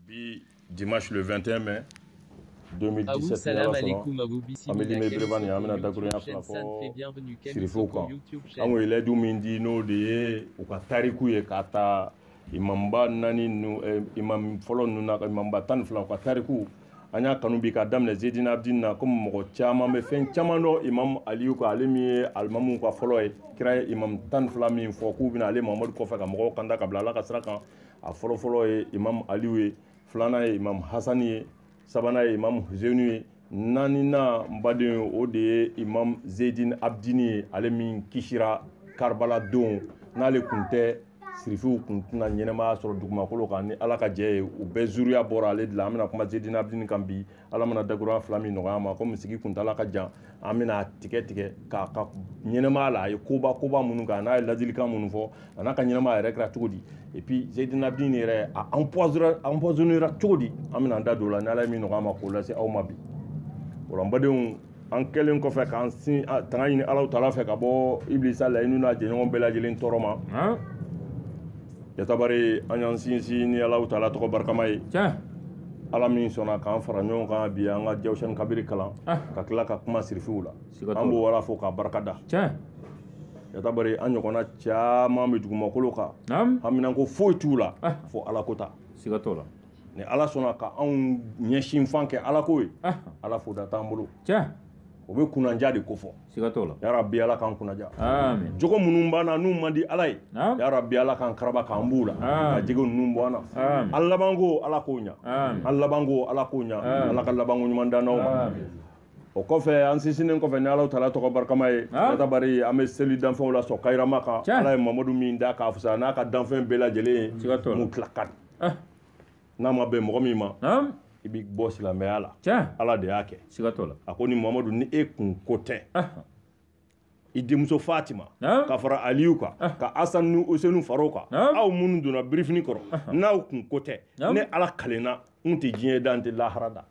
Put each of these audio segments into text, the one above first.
Bi dimanche le 21 mai 2017 salam alaikum Abou Bissimila bienvenue YouTube channel ile du mindi no de u ka tariku ye kata imamba nani nu imam folo nu na imamba tan fla ka tariku anya kanu bi ka damne Zedina Abdin na comme mo chama me fen chama no imam aliou ko alimi almamu ko folo e kira imam tan fla min fo ku bina ale Muhammad ko fa ka mo kanda ka blala ka sraka a folo e imam aliou flana e imam Hassani sabana e imam Husaini nanina mbade o de imam Zedine Abdini ale min kishira Karbala don n'ale kunte sirifu kuntuna ɲɛnɛma sɔrɔ dugumakolo kan ni ala ka jɛ ye u bɛɛ zuriya bɔra ale de la an bɛna kuma Zedine Abdini kan bi ala mana dakuruya fila min nɔgɔya ma comme sigi kuntala ka jan an bɛna tigɛ k'a ka ɲɛnɛmaya la a ye koba minnu kan n'a ye ladilikan minnu fɔ a n'a ka ɲɛnɛmaya yɛrɛ kɛra cogo di et puis Zedine Abdini yɛrɛ a empoisonnera cogo di an bɛna da don o la ni ala ye min nɔgɔya ma k'o lase aw ma bi wala n badenw an kɛlen kɔfɛ k'an sin tanga ɲini Alahu Taala fɛ ka bɔ Ibilisa laɲiniw n'a jɛɲɔgɔn bɛɛ lajɛlen tɔɔrɔ ma yatabari an y'an sinsin ni Alahu Taala tɔgɔ barikama ye ala min sɔnna k'an fara ɲɔgɔn kan bi an ka Jawusani Kabiri kalan ka tila ka kuma sirifiw la an b'o wala fo k'a barika da yatabari an ɲɔgɔnna caman bɛ dugumakolo kan haminanko foyi t'u la fo ala ko ta ni ala sɔnna ka anw ɲɛsin fan kɛ ala ko ye ala fo da t'an bolo o bɛ kunanja de ko fɔ ya rabbi ala k'an kunnaja amin jogo minnu b'an na n'u man di ala ye ya rabbi ala k'an karaba k'an b'u la ka jɛgɛw ninnu bɔ an na an labanko ala k'o ɲa an labanko ala k'o ɲa ala ka labanko ɲuman dan n'aw ma o kɔfɛ an sinsinnen kɔfɛ ni Alahu Taala tɔgɔ barikama ye yatabari an bɛ seli danfɛnw la sɔn Kayirama kan ala ye Mamadu min da k'a fisaya n'a ka danfɛn bɛɛ lajɛlen ye mun tila ka di n'a ma bɛn mɔgɔ min ma i bɛ bɔ silamɛya la ala de y'a kɛ a ko ni Mamadu ni e kun ko tɛ i denmuso Fatima ka fara Aliyu kan ka Asani ni Useni far'o kan aw minnu donna birifini kɔrɔ n'aw kun ko tɛ ne ala kalenna n tɛ diɲɛ da n tɛ lahara da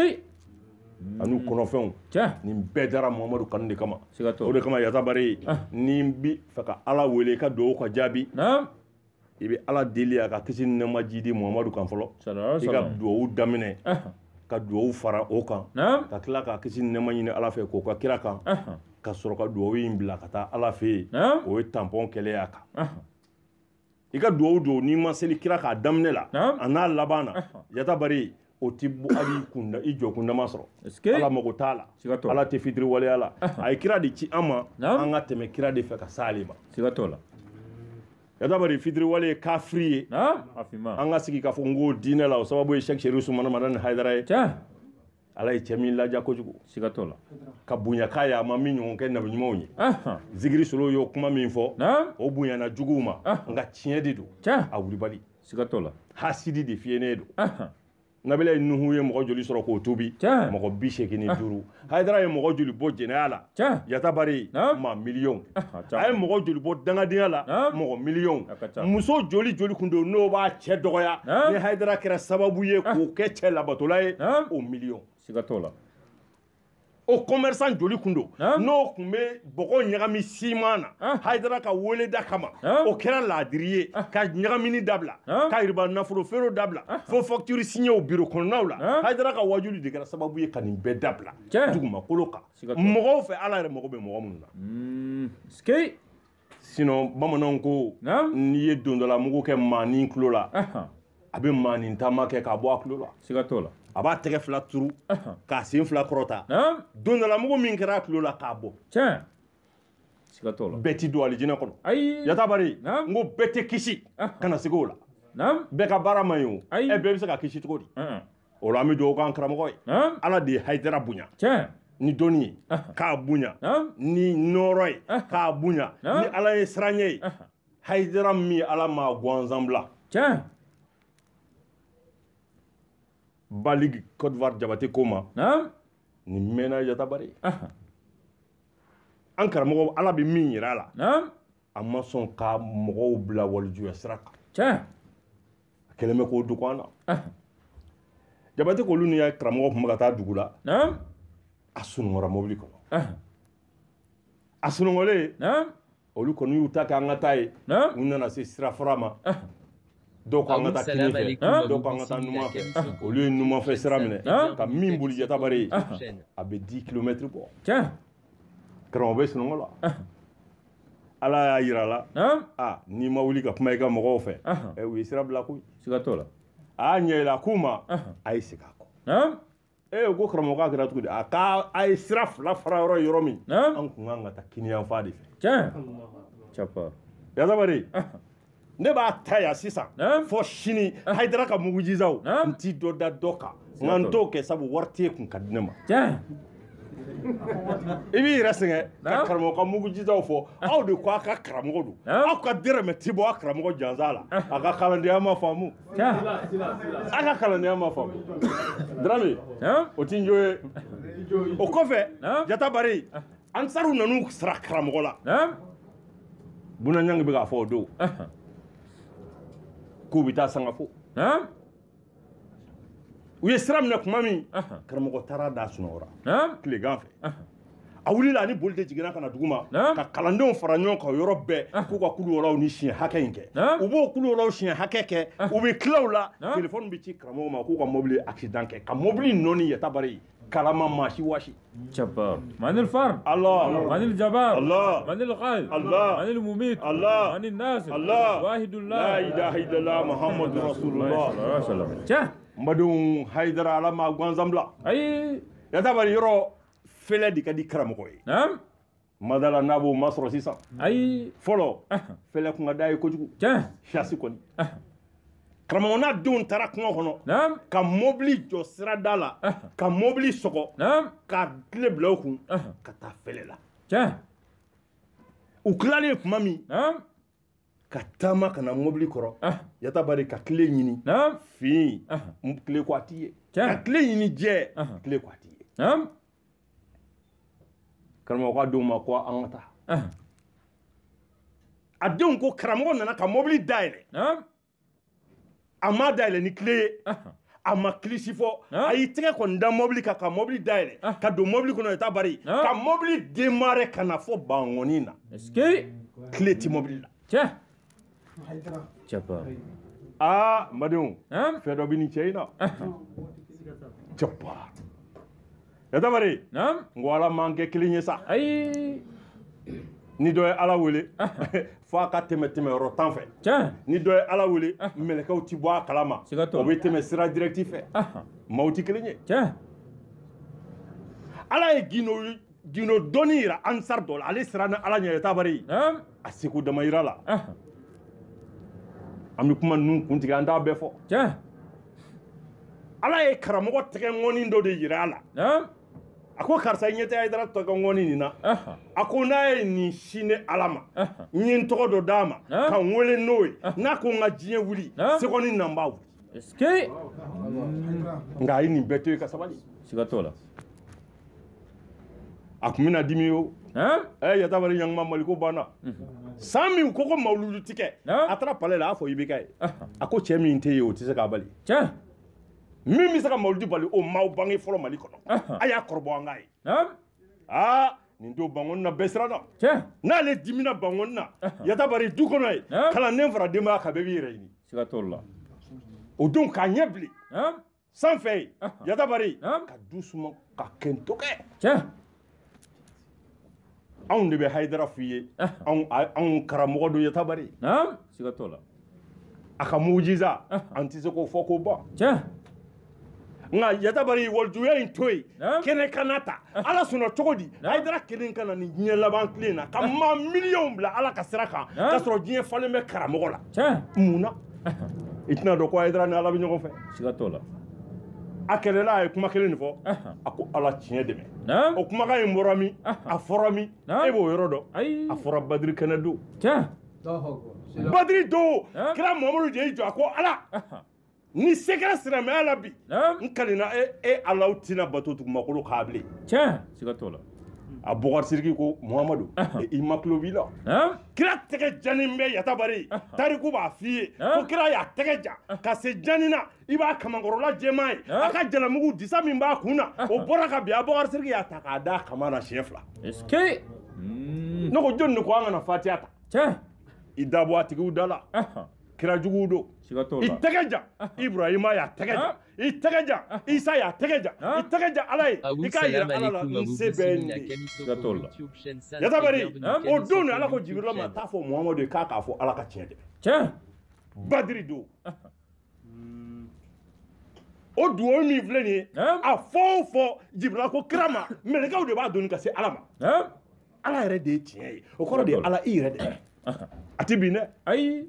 ani kɔnɔfɛnw nin bɛɛ dara Muhammadu kanu de kama o de kama yatabari ni bɛ fɛ ka ala wele ka dugawu ka jaabi i bɛ ala deli a ka kisi ni nɛɛma ji di Muhammadu kan fɔlɔ i ka dugawu daminɛ ka dugawu fara o kan ka tila ka kisi ni nɛɛma ɲini ala fɛ k'o ka kira kan ka sɔrɔ ka dugawu in bila ka taa ala fɛ yen o ye tampɔn kɛlɛ y'a kan i ka dugawu don n'i ma seli kira k'a daminɛ la a n'a laban na yatabari o ti bɔ hali kunda i jɔ kundama sɔrɔ ala mago t'a la ala tɛ fitiri waleya la a ye kira de ci an ma an ka tɛmɛ kira de fɛ ka s'ale ma yatabari fitiri wale ye kafiri ye an ka sigi k'a fɔ n ko diinɛ la o sababu ye Sheikh Sherif Sumana Madani Haidara ye ala ye cɛ min laja kojugu ka bonya k'a ye a ma min ɲɔgɔn kɛ nabi ɲumanw ye zikiri solo y'o kuma min fɔ o bonyana juguw ma nka tiɲɛ de don a wulibali hasidi de fiyenen don nabila ye Nuhu ye mɔgɔ joli sɔrɔ k'o tubi mɔgɔ 85 Haidara ye mɔgɔ joli bɔ jɛnɛya la yatabari ma miliyɔn a ye mɔgɔ joli bɔ dangadenya la mɔgɔ miliyɔn muso joli kun don n'o b'a cɛ dɔgɔya ni Haidara kɛra sababu ye k'o kɛ cɛ labatola ye o miliyɔn o commerçant joli kun don n'o kun bɛ bɔgɔ ɲagami siman na Haidara ka weleda kama o kɛra laadiri ye ka ɲagamini dabila ka riba nafolo feere dabila fo facture signé o bureau kɔnɔnaw la Haidara ka wajuli de kɛra sababu ye ka nin bɛɛ dabila dugumakolo kan mɔgɔw fɛ ala yɛrɛ mago bɛ mɔgɔ minnu na sinon bamananw ko n'i ye don dɔ la mugu kɛ maanin tulo la a bɛ maanin taama kɛ k'a bɔ a tulo la a b'a tɛgɛ fila turu k'a sen fila kɔrɔta don dɔ la mugu min kɛra a tulo la k'a bɔ bɛɛ ti don alijinɛ kɔnɔ yatabari n ko bɛɛ tɛ kisi kana sigi o la bɛɛ ka baara man ɲi o bɛɛ bɛ se ka kisi cogo di o la an bɛ dugawu k'an karamɔgɔ ye ala de ye Haidara bonya ni dɔnni ye k'a bonya ni nɔɔrɔ ye k'a bonya ni ala ye siranɲɛ ye Haidara min ala ma gansan bila Baligi Côte d'Ivoire Jabate ko ma ni mɛnna yatabari an karamɔgɔ ala bɛ min yira a la a ma sɔn ka mɔgɔw bila walijuya sira kan a kɛlen bɛ k'o dogo an na Jabate k'olu ni karamɔgɔ kun bɛ ka taa dugu la a sunɔgɔra mobili kɔnɔ a sunɔgɔlen olu kɔni y'u ta kɛ an ka taa ye u nana se sira fara ma dɔw ko an ka taa kini fɛ dɔw ko an ka taa numan fɛ olu ye numan fɛ sira minɛ ka min boli Yatabare a bɛ 10 kilomètres bɔ karamɔgɔ bɛ sunɔgɔ la Ala y'a yira la n'i ma wuli ka kuma i ka mɔgɔw fɛ u ye sira bila koyi siga t'o la a y'a ɲɛ yɛlɛ k'u ma a ye segin a kɔ ko karamɔgɔ kɛra cogo di a ye sira fila fara yɔrɔ min an kun kan ka taa kini yanfan de fɛ Yatabare ne b'a ta yan sisan fɔ sini Hayidara ka mugujizaw n t'i dɔ da dɔ kan nka n t'o kɛ sabu wari t'e kun ka di ne ma i b'i yɛrɛ sɛgɛn ka karamɔgɔ ka mugujizaw fɔ aw de ko a ka karamɔgɔ don aw ka dɛrɛmɛ ti bɔ a karamɔgɔ jansa la a ka kalandenya ma faamu a ka kalandenya ma faamu Darame o t'i jo ye o kɔfɛ Yatabare ansaru nanu sara karamɔgɔ la Bunaɲangi bɛ k'a fɔ o don k'u bɛ taa Sangafo u ye sira minɛ tuma min karamɔgɔ taara da sunɔgɔra tilegan fɛ a wulila ani boli de jiginna ka na dugu ma ka kalandenw fara ɲɔgɔn kan yɔrɔ bɛɛ k'u ka kuluyɔrɔw ni siɲɛ hakɛ in kɛ u b'o kuluyɔrɔw siɲɛ hakɛ kɛ u bɛ tila u la telefɔni bɛ ci karamɔgɔ ma k'u ka mobili accident kɛ ka mobili nɔni Yatabare kalama maasi wasi من الفرد الله من الجبار الله من القائد الله من المميت الله من الناصر الله واحد الله لا إله إلا الله محمد رسول الله جه مدون Hayidara ala ma gwanzambla أي Yatabare yɔrɔ fɛlɛ de ka di karamɔgɔ ye نعم madala n'a b'o masɔrɔ sisan أي fɔlɔ fɛlɛ kun ka d'a ye kojugu جه chasi kɔni karamɔgɔ n'a denw taara kungo kɔnɔ نعم ka mobili jɔ sirada la ka mobili sɔgɔ نعم ka tile bila u kun ka taa fɛlɛ la جه u tilalen tuma min نعم ka taama ka na mobili kɔrɔ Yatabare ka tile ɲini نعم fin tile ko a t'i ye ka tile ɲini jɛ tile ko a t'i ye نعم karamɔgɔ k'a denw ma ko an ka taa a denw ko karamɔgɔ nana ka mobili dayɛlɛ نعم a ma dayɛlɛ ni tile ye a ma kilisi fɔ a y'i tɛgɛ kɔni da mobili kan ka mobili dayɛlɛ ka don mobili kɔnɔ Yatabare ka mobili démarrer ka na fɔ bangɔni na est-ce que tile ti mobili la جه جبار madenw نعم fɛn dɔ bɛ nin cɛ in na Jabbar Yatabare نعم n ko Ala m'an kɛ kelen ye sa أي ni dɔ ye Ala wele fo a ka tɛmɛ yɔrɔ tan fɛ جه ni dɔ ye Ala wele mɛlɛkɛw ti bɔ a kalama Siga t'o la. o bɛ tɛmɛ sira direct fɛ maaw ti kelen ye جه Ala ye gindo dɔnni yira ansar dɔ la ale sira ni Ala ɲɛ Yatabare نعم a seko dama yira la an bɛ kuma ninnu kuntigi an t'a bɛɛ fɔ جه Ala ye karamɔgɔ tɛgɛ ŋɔni dɔ de yira a la نعم a ko karisa i ɲɛ tɛ Hayidara tɛgɛ ŋɔni nin na a ko n'a ye nin si ni Ala ma n ye n tɔgɔ dɔ d'a ma ka n wele n'o ye n'a ko n ka diɲɛ wuli seconde nan b'a wuli est-ce que nka a ye nin bɛɛ to yen ka sabali siga t'o la a tun bɛna dimi o Yatabare ɲanguma maliko banna san min ko mawuludu ti kɛ a taara palais la a fɔ IBK ye a ko cɛ min tɛ yen o tɛ se k'a bali جه min bɛ se ka mawuludu bali o m'aw bange fɔlɔ Mali kɔnɔ a y'a kɔrɔbɔ an k'a ye نعم nin don bangɔni na bɛɛ siranna جه n'ale dimina bangɔni na Yatabare du kɔnɔ ye kalanden fara denbaya kan bɛɛ b'i yɛrɛ ɲini siga t'o la o don k'a ɲɛ bilen نعم sanfɛ ye Yatabare نعم ka du suma ka kɛntɔ kɛ جه anw de bɛ Hayidara f'i ye anw karamɔgɔ don Yatabare نعم siga t'o la a ka mujiza an tɛ se k'o fɔ k'o ban جه nka Yatabare walijuya in to yen kɛnɛ kana ta Ala sɔnna cogo di Hayidara kelen ka na nin diɲɛ laban tile na ka maa miliyɔnw bila Ala ka sira kan k'a sɔrɔ diɲɛ falen bɛ karamɔgɔ la جه mun na i tɛna dɔn ko Hayidara ni Ala bɛ ɲɔgɔn fɛ siga t'o la a kɛlɛla a ye kuma kelen de fɔ a ko Ala tiɲɛ dɛmɛ نعم o kumakan in bɔra min a fɔra min e b'o yɔrɔ dɔn أي a fɔra Badiri kɛnɛ don جه Badiri don kira Muhamadu de y'i jɔ a ko Ala ni se kɛra silamɛya la bi نعم n kalina e Alaw tɛna bato tugumakolo k'a bilen جه siga t'o la a Bɔkari Sidiki ko Muhamadu i ma tulo b'i la نعم kira tɛgɛ janin bɛ Yatabare tariku b'a f'i ye ko kira y'a tɛgɛ ja ka se janni na i b'a kamankɔrɔla jɛman ye a ka jalamugu disa min b'a kun na o bɔra ka bin a Bɔkari Sidiki y'a ta k'a da kama na siɲɛ 2 est-ce que ne ko jɔnni de ko an kana Fatiha ta جه i dabɔ a tigiw da la kira jugu do i tɛgɛ jan Ibrahima y'a tɛgɛ jan i tɛgɛ jan Isa y'a tɛgɛ jan i tɛgɛ jan Ala ye i k'a yira Ala la n se bɛ nin de Yatabari o don Ala ko Jibirila ma t'a fɔ Muhamadu ye k'a fɔ Ala ka tiɲɛ dɛ Badiri don o duwawu min filɛ nin ye a fɔ o fɔ Jibirila ko kira ma mɛlɛkɛw de b'a donni ka se Ala ma Ala yɛrɛ de ye tiɲɛ ye o kɔrɔ de ye Ala i yɛrɛ de a tɛ bin dɛ ayi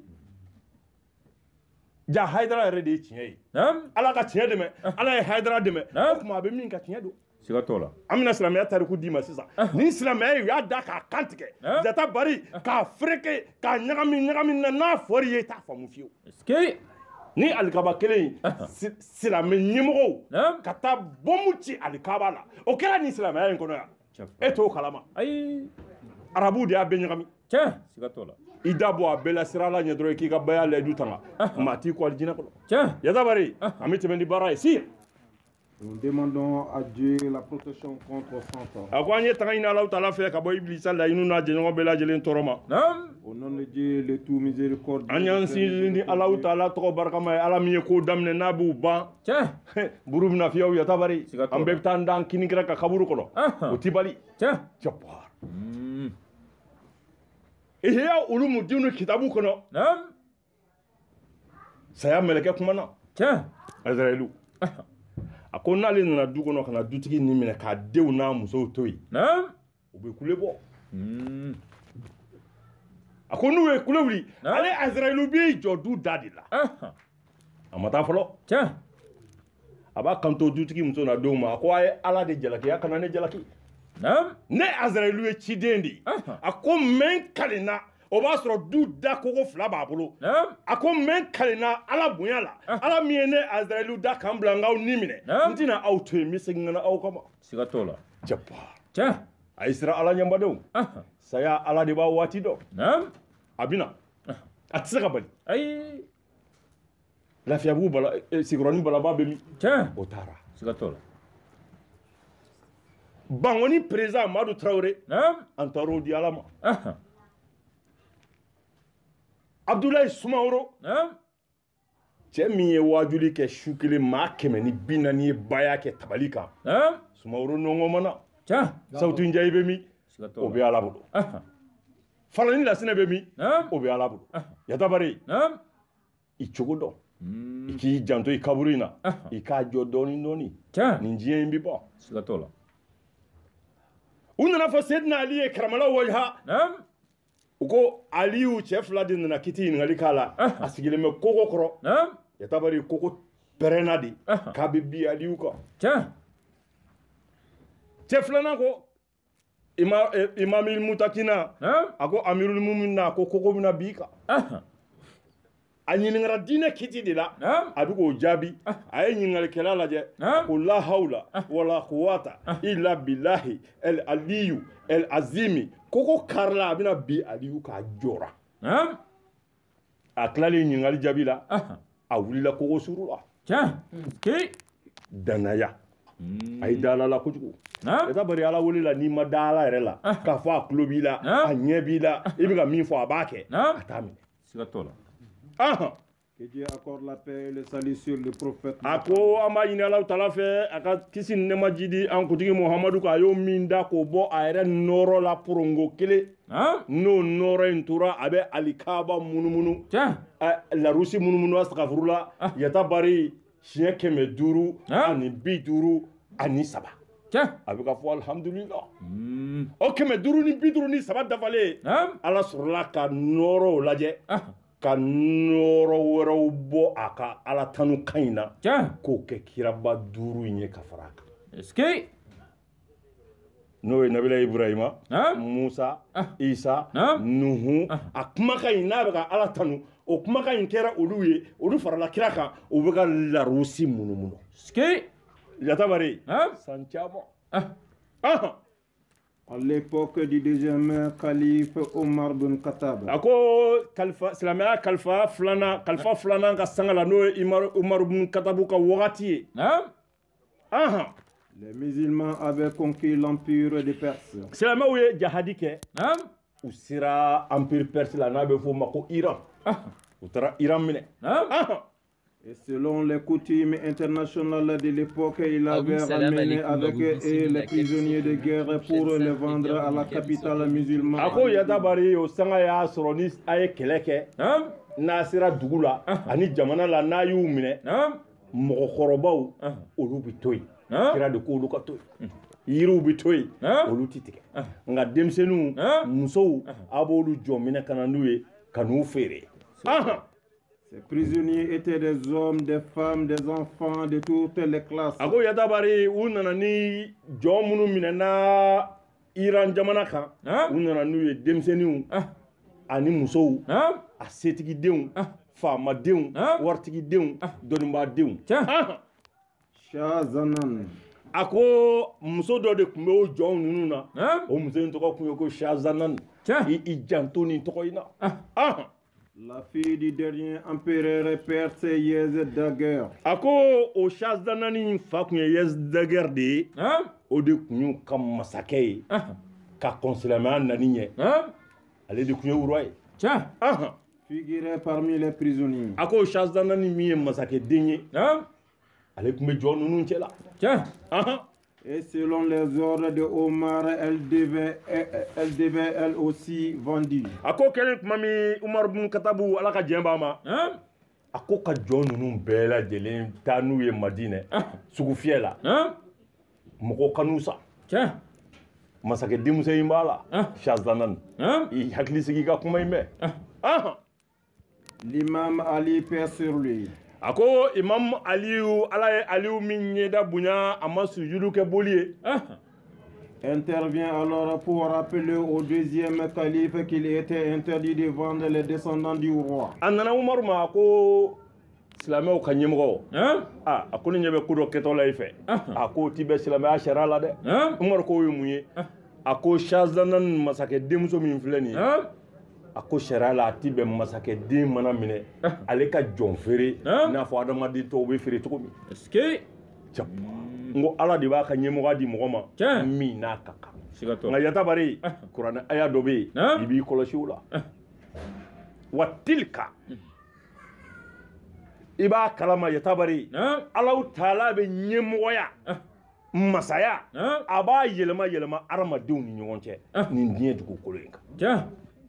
ja Hayidara yɛrɛ de ye tiɲɛ ye Ala ka tiɲɛ dɛmɛ Ala ye Hayidara dɛmɛ o tuma a bɛ min ka tiɲɛ don siga t'o la an bɛna silamɛya tariku d'i ma sisan ni silamɛya ye u y'a da k'a kan tigɛ Yatabari k'a fereke k'a ɲagami na n'a fɔr'i ye i t'a faamu fiyewu ni alikaba kelen silamɛ ɲɛmɔgɔw ka taa bɔmu ci alikaba la o kɛra nin silamɛya in kɔnɔ yan e t'o kalama ayi arabuw de y'a bɛɛ ɲagami siga t'o la i da bɔ a bɛɛ la sira la ɲɛ dɔrɔn i k'i ka baya layidu tanga maa t'i kɔ alijinɛ kɔnɔ Yatabari an bɛ tɛmɛ ni baara ye si Nous demandons à Dieu la protection contre Satan. A ko an ye tanga ɲini Alahu Taala fɛ ka bɔ Ibilisa laɲiniw n'a jɛɲɔgɔn bɛɛ lajɛlen tɔɔrɔ ma. Au nom de Dieu, le tout miséricordieux. An y'an sinsin ni Alahu Taala tɔgɔ barikama ye Ala min ye ko daminɛ n'a b'u ban. Buru bɛna fiyɛ aw Yatabari an bɛɛ bɛ taa an da an kini kɛra ka kaburu kɔnɔ o ti bali. Jabbar. Ihya Ulumuddin kitabu kɔnɔ. Saya mɛlɛkɛ kumana. Azraïlu. A ko n'ale nana du kɔnɔ ka na dutigi ni minɛ k'a denw n'a musow to yen u bɛ kule bɔ a ko n'u ye kule wuli ale Azraïlu b'i jɔ du da de la a ma taa fɔlɔ a b'a kanto dutigi muso n'a denw ma a ko a ye Ala de jalaki a kana ne jalaki ne Azraïlu ye ciden de ye a ko mɛ n kalenna o b'a sɔrɔ du da kogo fila b'a bolo a ko mɛ n kalenna Ala bonya la Ala min ye ne Azraïlu da k'an bila n k'aw ni minɛ n tɛna aw to yen n bɛ segin ka na aw kama siga t'o la Jabbar a y'i sera Ala ɲɛbadenw saya Ala de b'a waati dɔn a bɛna a tɛ se ka bali ayi lafiyabugu bala sigiyɔrɔni balaba bɛ min o taara siga t'o la Bangoni président Madu Traoré an taar'o di Ala ma Abdoulaye Soumaoro cɛ min ye wajuli kɛ su kelen maa 140 ye baya kɛ tabali kan Soumaoro nɔngɔn mana Sautu Njayi bɛ min o bɛ Ala bolo Falani Lassinɛ bɛ min o bɛ Ala bolo Yatabari i cogo dɔn i k'i janto i kaburu in na i k'a jɔ dɔɔni dɔɔni nin diɲɛ in bɛ bɔ siga t'o la u nana fɔ Seydina Ali ye karamala wajha u ko Aliyu cɛ fila de nana kiti ɲininkali k'a la a sigilen bɛ kogo kɔrɔ Yatabari kogo pɛrɛnna de k'a bɛ bin Aliyu kan cɛ filanan ko Imamil Mutakina a ko Amirul Muminina a ko kogo bɛna bin kan a ɲininkara diinɛ kiti de la a bɛ k'o jaabi a ye ɲininkalikɛla lajɛ ko la hawla wala quwwata illa billahi el aliyu el azimi kogo karila a bɛna bin Aliyu k'a jɔra a tilalen ɲininkali jaabi la a wulila kogo suru la danaya a yi da Ala la kojugu Yatabari Ala wele la n'i ma da Ala yɛrɛ la k'a fɔ a tulo b'i la a ɲɛ b'i la i bɛ ka min fɔ a b'a kɛ a t'a minɛ siga t'o la Que Dieu accorde la paix et le salut sur le prophète. A ko an b'a ɲini Alahu Taala fɛ a ka kisi ni nɛɛma ji di an kuntigi Muhamadu kan a y'o min da k'o bɔ a yɛrɛ nɔɔrɔ la porongo kelen n'o nɔɔrɔ in tora a bɛ alikaba munumunu larusi munumunu astagfirullah Yatabari siɲɛ 500 ani 50 ani 3 a bɛ ka fɔ alhamdulillah o 500 ni 50 ni 3 dafalen Ala sɔrɔla ka nɔɔrɔw lajɛ ka nɔɔrɔ wɛrɛw bɔ a ka Ala tanu kan in na k'o kɛ kiraba 5 in ye ka fara a kan n'o ye Nabila Ibrahima Musa Isa Nuhu a kumakan in n'a bɛ ka Ala tanu o kumakan in kɛra olu ye olu farala kira kan o bɛ ka larusi munumunu Yatabari san caman À l'époque du deuxième calife Omar bin Khattab. A ko silamɛya kalifa filanan ka sanga la n'o ye Umar bin Khattab ka wagati ye. Les musulmans avaient conquis l'empire de Perse. Silamɛw ye jahadi kɛ u sera empire Perse la n'a bɛ f'o ma ko Iran. u taara Iran minɛ. Et selon les coutumes internationales de l'époque, il avait ramené avec eux les prisonniers de guerre pour les vendre à la capitale musulmane. A ko Yatabari o sanga y'a sɔrɔ ni a ye kɛlɛ kɛ n'a sera dugu la ani jamana la n'a y'u minɛ mɔgɔkɔrɔbaw olu bɛ to yen kira de ko olu ka to yen yiriw bɛ to yen olu tɛ tigɛ nka denmisɛnninw musow a b'olu jɔ minɛ ka na n'u ye ka n'u feere. Ces prisonniers étaient des hommes, des femmes, des enfants de toutes les classes. A ko Yatabari u nana ni jɔn minnu minɛna Iran jamana kan u nana n'u ye denmisɛnninw ani musow a setigidenw faamadenw waritigidenw dɔnnibaadenw. Shah Zanan. A ko muso dɔ de tun bɛ o jɔn ninnu na o muso in tɔgɔ tun ye ko Shah Zanan. I janto nin tɔgɔ in na. La fille du dernier empereur perse Yezdaguer. A ko o Shah Zanan in fa tun ye Yezdaguer de ye o de tun y'u ka masakɛ ye ka kɔnsilamɛya nani ɲɛ ale de tun ye roi ye. Figuré parmi les prisonniers. A ko Shah Zanan min ye masakɛden ye ale tun bɛ jɔn ninnu cɛla. Et selon les ordres de Omar, elle devait elle aussi vendue. A ko kɛlen tuma min Umar bin Katabu ala ka jɛn b'a ma a ko ka jɔn ninnu bɛɛ lajɛlen taa n'u ye Madinɛ sugu fiyɛ la mɔgɔw ka n'u sa. Masakɛ denmuso in b'a la Shah Zanan i hakili sigi ka kuma in mɛn. L'imam Ali paix sur lui. A ko Imam Aliyu ala ye Aliyu min ɲɛda bonya a ma sujudu kɛ boli ye. Intervient alors pour rappeler au deuxième calife qu'il était interdit de vendre les descendants du roi. A nana Umaru ma a ko silamɛw ka ɲɛmɔgɔ a ko ne ɲɛ bɛ ko dɔ kɛtɔ la i fɛ a ko t'i bɛ silamɛya sariya la dɛ. Umaru k'o ye mun ye a ko Shah Zanan masakɛ denmuso min filɛ nin ye a ko sariya la a t'i bɛn masakɛ den mana minɛ ale ka jɔn feere i n'a fɔ adamaden tɔw bɛ feere cogo min. N ko ala de b'a ka ɲɛmɔgɔya di mɔgɔ ma min n'a ka kan. Nka Yatabari kuranɛ aya dɔ bɛ yen i b'i kɔlɔsi o la. Wa tilka i b'a kalama Yatabari Alahu taala bɛ ɲɛmɔgɔya masaya a b'a yɛlɛma yɛlɛma adamadenw ni ɲɔgɔn cɛ nin diɲɛ dugukolo in kan.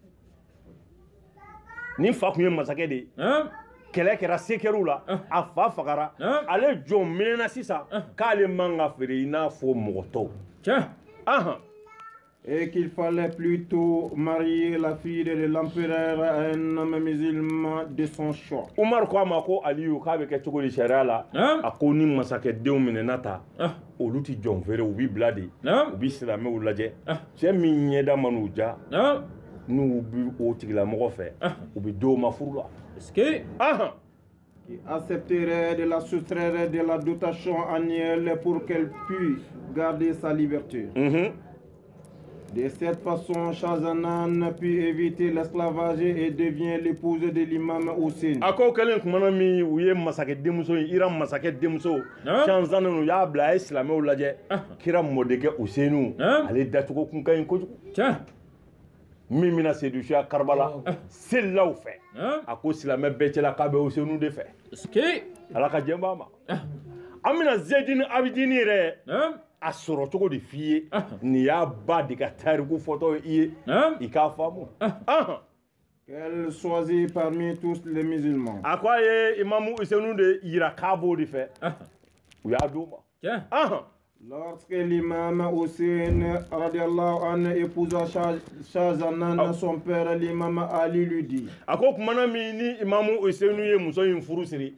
Ni fa tun ye masakɛ de ye kɛlɛ kɛra sekɛriw la a fa fagara ale jɔn minɛna sisan k'ale man ka feere i n'a fɔ mɔgɔ tɔw. Et qu'il fallait plutôt marier la fille de l'empereur à un homme musulman de son choix. Umar ko a ma ko Aliyu k'a bɛ kɛ cogo di sariya la a ko ni masakɛdenw minɛna ta olu ti jɔn feere u b'i bila de u b'i silamɛw lajɛ cɛ min ɲɛda man'u ja n'u bi o tigilamɔgɔ fɛ u bɛ d'o ma furu la. Qui accepterait de la soustraire de la dotation annuelle pour qu'elle puisse garder sa liberté. De cette façon, Shah Zanan pu éviter l'esclavage et devient l'épouse de l'imam Hussein. A ko kɛlen kumana min u ye masakɛ denmuso in Iran masakɛ denmuso Shah Zanan u y'a bila a ye silamɛw lajɛ kira mɔdekɛ Huseinu ale dacogo kun ka ɲi kojugu. Min bɛna sedusuya Karbala selilaw fɛ a ko silamɛ bɛɛ cɛla k'a bɛ Huseinu de fɛ. Ala ka jɛn b'a ma. An bɛna Zeyidini Abidini yɛrɛ a sɔrɔ cogo de f'i ye nin y'a ba de ka tariku fɔtɔ ye i k'a faamu. Qu'elle choisit parmi tous les musulmans. A ko a ye Imamu Huseinu de yira k'a b'o de fɛ u y'a d'o ma. Lorsque l'imam Hussein radiallahu anhu épousa Shah Zanan, son père l'imam Ali lui dit. A ko kumana min ni Imamu Huseinu ye muso in furu siri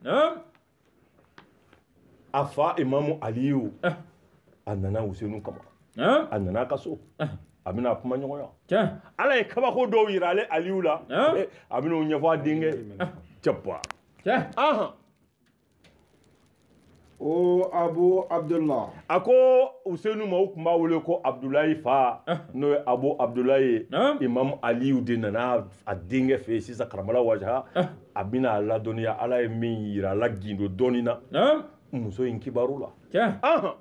a fa Imamu Aliyu a nana Huseinu kama a nana ka so a bɛna kuma ɲɔgɔnya ala ye kabako dɔw yira ale Aliyu la a bɛna o ɲɛfɔ a denkɛ cɛba. O Abu Abdullah. A ko Huseinu ma u tun b'a wele ko Abdulayi fa n'o ye Abu Abdulayi ye Imam Aliyu de nana a denkɛ fɛ yen sisan karamala wajaha a bɛna a ladɔnniya ala ye min yira a la gindo dɔɔnin na muso in kibaru la.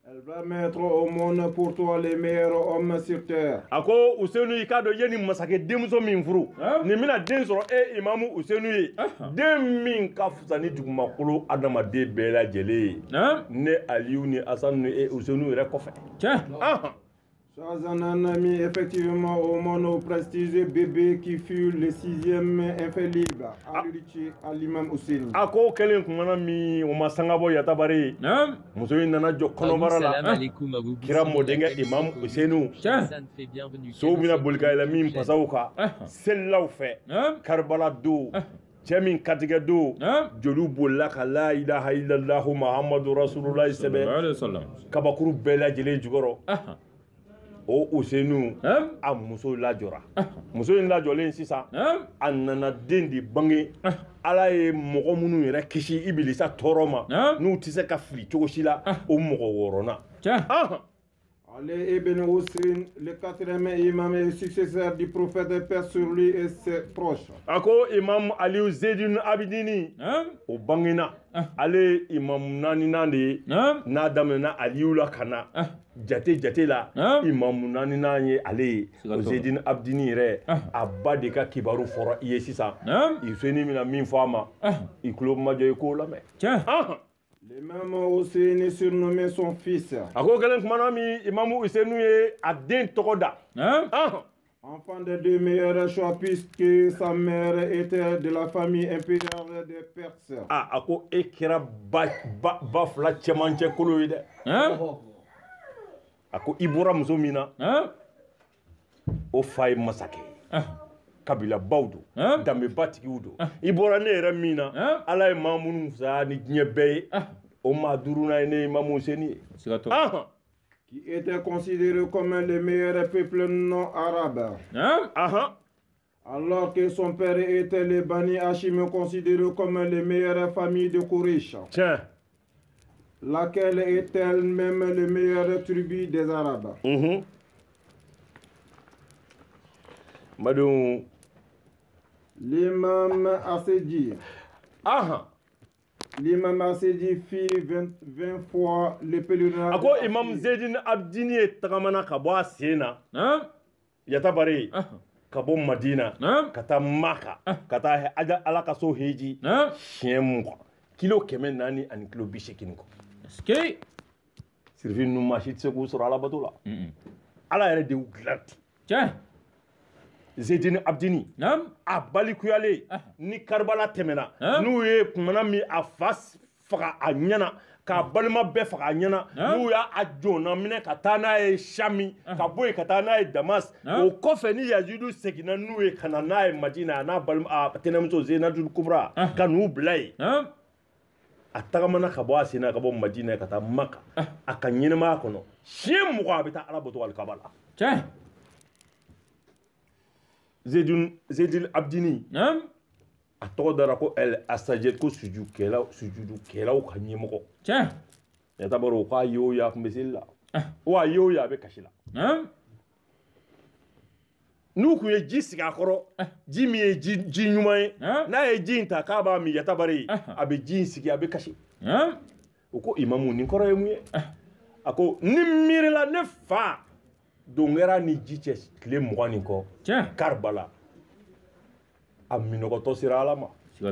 Elle va mettre au monde pour toi les meilleurs hommes sur terre. Ako Ousseynou i ka do yeni masake denmuso min furu ni mina den sɔrɔ imamu Ousseynou ye den min ka fisa ni dugumakolo adamaden bɛɛ lajɛlen ne Aliyu ni Asanu ni Ousseynou yɛrẹ kɔfɛ. Chers un ami, effectivement, au monde au prestigieux bébé qui fut le 6e infaillible à l'imam Hussein. Ako kelen kumana mi o ma sangabo yatabare muso in nana jɔ kɔnɔbara la kira mɔdenkɛ imam Husseinu so bina bolika yɛlɛ min pasaw kan selilaw fɛ Karibala don cɛ min katigɛ don joliw bolila ka la ilaha illallahu Muhammadu Rasulullahi sɛbɛ kabakuru bɛɛ lajɛlen jukɔrɔ. O Ousseynou a muso lajɔra muso in lajɔlen sisan a nana den de bange Ala ye mɔgɔ minnu yɛrɛ kisi Ibilisa tɔɔrɔ ma n'u tɛ se ka fili cogo si la o mɔgɔ 6nan. Ali ibn Hussein, le 4e imam et successeur du prophète, paix sur lui et ses proches. Ako imam Aliou Zedine Abidini o bangina ale imam naninan de n'a daminɛna Aliou la kana jate la imam naninan ye ale o Zedine Abidini yɛrɛ a ba de ka kibaru fɔra i ye sisan i soni mina min fɔ a ma i tulo majɔ i k'o lamɛn. L'imam Hussein surnommé son fils. Ako kelen kumana mi imamu Ousseynou ye a den tɔgɔ da. Enfant de 2 meilleurs choix puisque sa mère était de la famille impériale des Perses. Ako e kɛra ba fila cɛmancɛ kolo ye dɛ. Ako i bɔra muso min na o fa ye masakɛ ye. Kabila baw don danbeba tigiw don i bɔra ne yɛrɛ min na Ala ye maa minnu fisaya ni diɲɛ bɛɛ ye o maa 5nan ye ne imamu Ousseynou ye. Qui était considéré comme le meilleur peuple non arabe. Alors que son père était le Bani Hachim considéré comme les meilleures familles de Kourish. Laquelle est elle-même le meilleur tribu des Arabes. Madou l'imam Assédi. L'imam Assédi fit 20 fois le pèlerinage. Ako imam Zedine Abidini ye tagamana ka bɔ a sen na yatabare ka bɔ Madina ka taa Maka ka taa Ala ka so heji siɲɛ 20 kilo 400 ani kilo 80 kɔ. Sirifin ninnu maa si tɛ se k'u sɔrɔ Alabato la. Ala yɛrɛ de y'u dilan. Zedine Abidini a balikuyale ni Karibala tɛmɛna n'u ye kumana min a fa faga a ɲɛna k'a balima bɛɛ faga a ɲɛna n'u y'a jɔnna minɛ ka taa n'a ye Sami ka bɔ yen ka taa n'a ye Damas o kɔfɛ ni Yazidu seginna n'u ye ka na n'a ye Madina a n'a balima tɛnɛmuso Zeinatul Kubra ka n'u bila yen a tagamana ka bɔ a sen na ka bɔ Madina ka taa Maka a ka ɲɛnɛmaya kɔnɔ siɲɛ 20 a bɛ taa Alabato alikaba la. Zedine Abidini a tɔgɔ dara ko El Assajet ko sujudukɛlaw ka ɲɛmɔgɔ. Yatabare o k'a ye o ye a tun bɛ seli la o a ye o ye a bɛ kasi la. N'u tun ye ji sigi a kɔrɔ ji min ye ji ɲuman ye n'a ye ji in ta k'a b'a min yatabare a bɛ ji in sigi a bɛ kasi. O ko imamu nin kɔrɔ ye mun ye a ko ni miirila ne fa don kɛra ni ji cɛ tile 20 nin kɔ Karibala a minɔgɔtɔ sera Ala ma.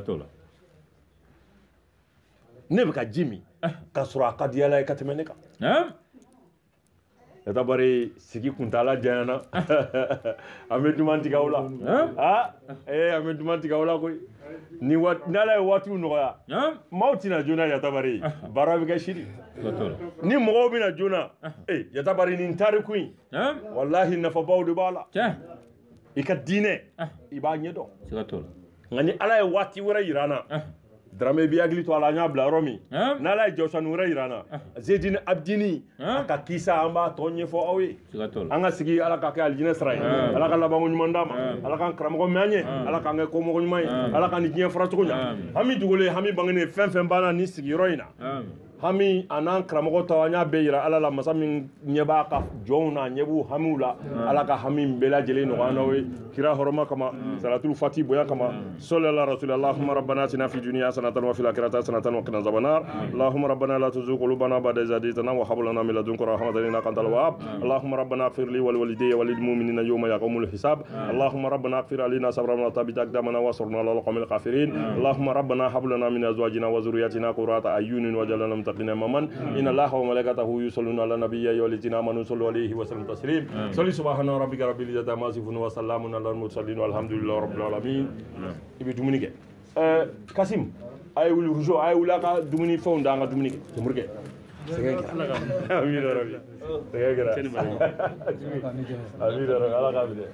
Ne bɛ ka ji min ka sɔrɔ a ka di Ala ye ka tɛmɛ ne kan. Yatabare sigi kuntala janyana an bɛ duman tigɛ aw la an bɛ duman tigɛ aw la koyi ni Ala ye waatiw nɔgɔya maaw tɛna joona Yatabare baara bɛ kɛ sini ni mɔgɔw bɛna joona Yatabare nin tariku in walahi nafabaw de b'a la i ka diinɛ i b'a ɲɛdɔn nka ni Ala ye waati wɛrɛ jira an na Dramé bi hakili to a la an y'a bila yɔrɔ min n'Ala ye jawusani wɛrɛ jira an na Zedine Abidini a ka kisa an b'a tɔ ɲɛfɔ aw ye an ka sigi Ala ka kɛ alijinɛ sira ye Ala ka labanko ɲuman d'an ma Ala k'an karamɔgɔ mɛn an ye Ala k'an kɛ kɔmɔgɔ ɲuman ye Ala ka nin diɲɛ fara cogo ɲɛ hami dogolen hami bangenen fɛn fɛn banna nin sigiyɔrɔ in na hami anan karamɔgɔ ta an y'a bɛɛ yira ala la masa min ɲɛ b'a ka jɔnw na ɲɛ b'u hamiw la ala ka hami bɛɛ lajɛlen nɔgɔya n'aw ye kira hɔrɔma kama salatul fati bonya kama sallallahu rasul allahumma rabbana atina fid dunya hasanatan wa fil akhirati hasanatan wa qina adhaban nar allahumma rabbana la tuzigh qulubana ba'da idh hadaytana wa hab lana min ladunka rahmatan innaka antal wahhab allahumma rabbana ighfir li wa liwalidayya wa lil mu'minina yawma yaqumul hisab allahumma rabbana ighfir alaina sabrana wa thabbit aqdamana wa ansurna ala al-qawmil kafirin allahumma rabbana hab lana min azwajina wa dhurriyyatina qurrata a'yunin waj'alna muttaqina imaman inna allaha wa malaikatahu yusalluna ala nabiyyi ya ayyuhalladhina amanu sallu alayhi wa sallimu taslima salli subhana rabbika rabbil izzati amma yasifun wa salamun ala al-mursalin walhamdulillahi rabbil alamin ibi dumuni ke Kasim ay wuli rujo ay wula ka dumuni fond nga dumuni ke murke segen amin rabbi segen amin rabbi ala ka bide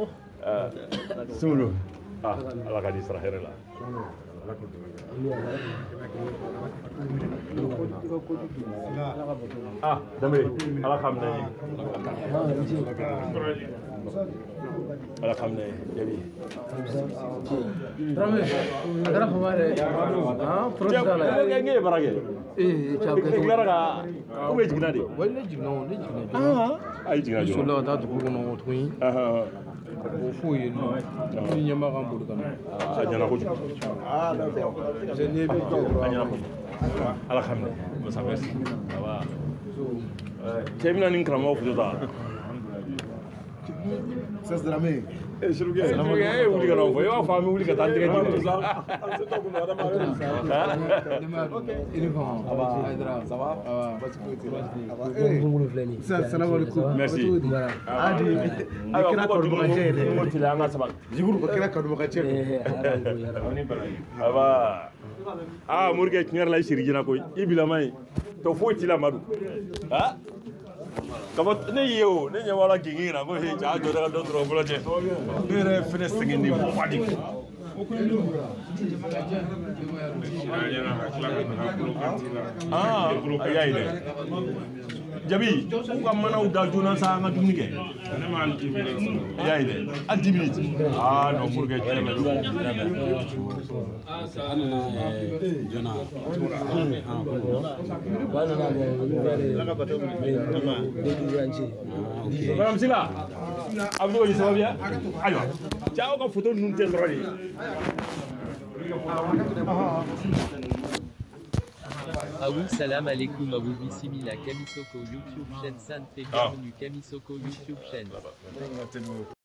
sulu ala ka di sarahira la dambe ala xam ne ala xam ne yabi Trame agara hamare professeur la nge barage chapka ngara ko be jigna de wala jigna ay jigna jo so la ta ko no twin o fuyi no ni nyama kan bulu kan ajana ko ju je ne be ko ajana ko ala xam ne mo sa merci wa temina nin krama fu ta C'est de la main. wuli kana fo yo fa mi wuli ka tan tigɛ ji Salam alaikum. merci Kira kadubaga cɛ dɛ. mo tila an ka sabali Jiburu ko kira kadubaga cɛ. aba morikɛ tiɲɛ yɛrɛ la i siri jina koyi i bilama ye to foyi t'i la madu kaba ne ye o ne ɲɛ b'ala gigi na ko he jaa jɔ daga dɔ dɔrɔn bolo cɛ ne yɛrɛ fɛnɛ sɛgɛn ni wadi a y'a ye dɛ jabi u ka manaw da joona sa an ka dumuni kɛ a y'a ye dɛ a 10 minutes non morikɛ tiɲɛ la Madame Sila, Abdou Aziz, ça va bien? Alors, ciao, quand photo nous t'es droit. Aoul salam alaikum Aoul bismillah Kamisoko YouTube chaîne San fait bienvenue Kamisoko YouTube chaîne.